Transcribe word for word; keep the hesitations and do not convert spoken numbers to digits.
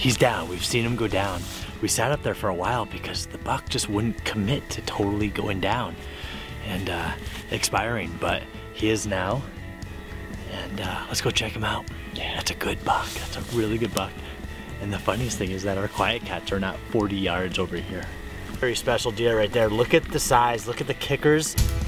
he's down. We've seen him go down. We sat up there for a while because the buck just wouldn't commit to totally going down and uh, expiring, but he is now. And uh, let's go check him out. Yeah, that's a good buck. That's a really good buck. And the funniest thing is that our Quietcats are not forty yards over here. Very special deer right there. Look at the size, look at the kickers.